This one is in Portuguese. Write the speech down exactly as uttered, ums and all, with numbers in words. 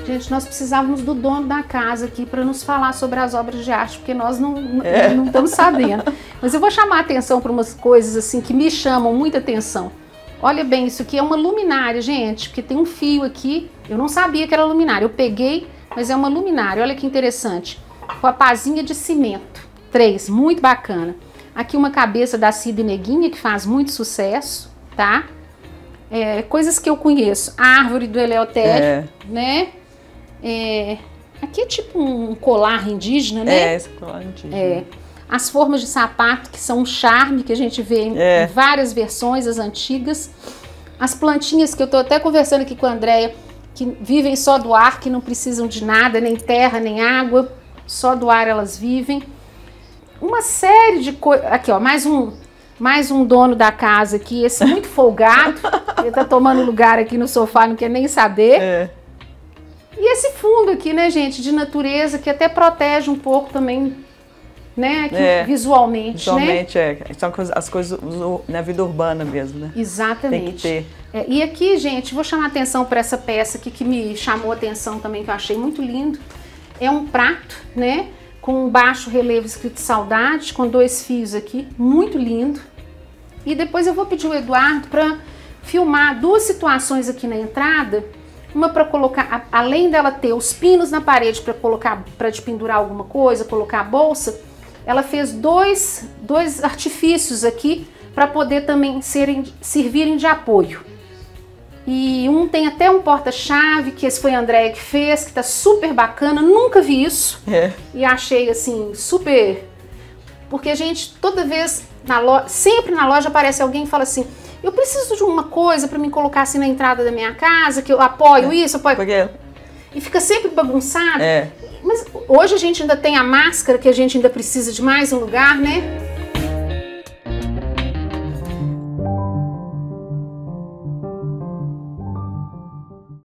Gente, nós precisávamos do dono da casa aqui para nos falar sobre as obras de arte, porque nós não, é. não estamos sabendo. Mas eu vou chamar a atenção para umas coisas assim que me chamam muita atenção. Olha bem, isso aqui é uma luminária, gente, porque tem um fio aqui. Eu não sabia que era luminária. Eu peguei, mas é uma luminária. Olha que interessante. Com a pazinha de cimento. Três, muito bacana. Aqui uma cabeça da Cida Neguinha, que faz muito sucesso, tá? É, coisas que eu conheço. A árvore do Eleutério, é. né? É, aqui é tipo um colar indígena, né? É, esse colar indígena. É. As formas de sapato, que são um charme, que a gente vê em, é. em várias versões, as antigas. As plantinhas, que eu tô até conversando aqui com a Andréia, que vivem só do ar, que não precisam de nada, nem terra, nem água. Só do ar elas vivem. Uma série de coisas. Aqui, ó, mais um, mais um dono da casa aqui, esse muito folgado. Ele tá tomando lugar aqui no sofá, não quer nem saber. É. E esse fundo aqui, né, gente, de natureza, que até protege um pouco também, né, aqui, é, visualmente, visualmente, né? é. São as coisas na vida urbana mesmo, né? Exatamente. Tem que ter. É, e aqui, gente, vou chamar a atenção para essa peça aqui, que me chamou a atenção também, que eu achei muito lindo. É um prato, né, com um baixo relevo escrito Saudade, com dois fios aqui, muito lindo. E depois eu vou pedir o Eduardo para filmar duas situações aqui na entrada. Uma para colocar, além dela ter os pinos na parede para colocar, para pendurar alguma coisa, colocar a bolsa, ela fez dois, dois artifícios aqui para poder também serem, servirem de apoio. E um tem até um porta-chave, que esse foi a Andréia que fez, que tá super bacana, nunca vi isso. É. E achei assim, super... Porque a gente, toda vez, na loja, sempre na loja aparece alguém e fala assim: eu preciso de uma coisa para me colocar assim na entrada da minha casa, que eu apoio é. isso, apoio... Porque... E fica sempre bagunçado. É. Mas hoje a gente ainda tem a máscara, que a gente ainda precisa de mais um lugar, né?